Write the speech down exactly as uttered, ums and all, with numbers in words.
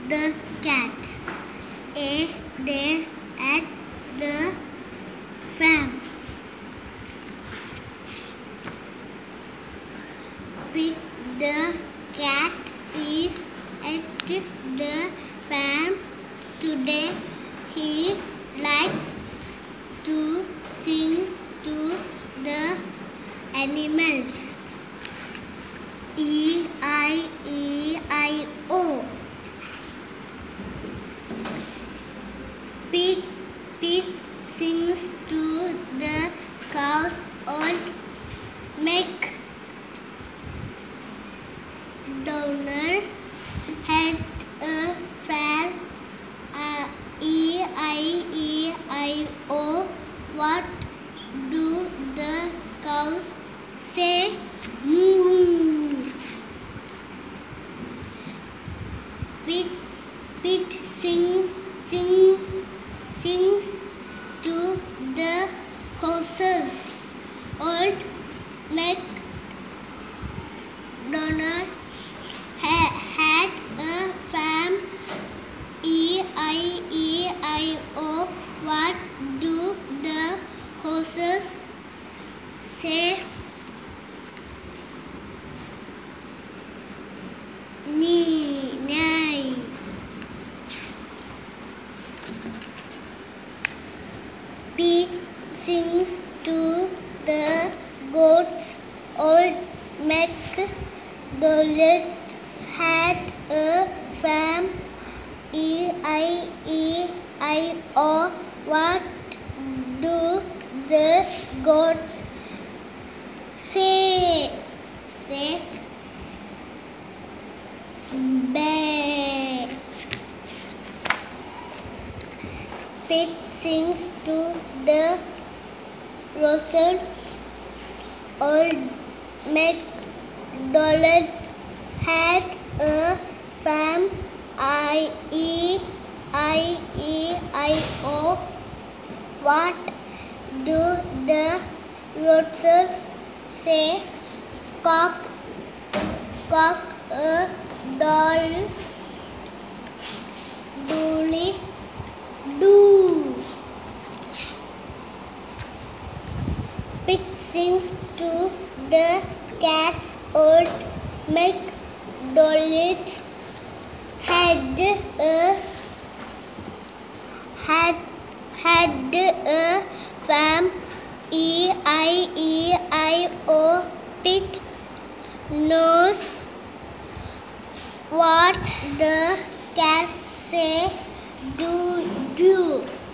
the cat. A day at the farm. Pete the cat is at the farm today. He likes to sing to the animals. E I E I O. Pete, Pete sings to the cows. Old MacDonald had a farm. Uh, E I E I O. What do the cows say? Moo. Pete, Pete sings, sings, sings to the horses. Old MacDonald ha had a farm. E I E I O. What do the horses say? Nee, nein. Pete sings to the goats. Old MacDonald had a farm. E I E I O. What do the goats say? Say baa. Pete sings to the roosters. Old MacDonald had a farm. I E I E I O. What do the roosters say? Cock, cock a doodle doodly doo. Pig sings to the cats. Old MacDonald had a had had a farm. E I E I O. Pete knows what the cats say. Do do.